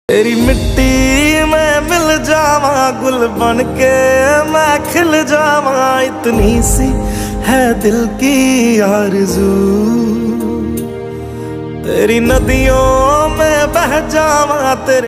तेरी मिट्टी में मिल जावा, गुल बन के मैं खिल जावा, इतनी सी है दिल की आरज़ू। तेरी नदियों में बह जावा, तेरे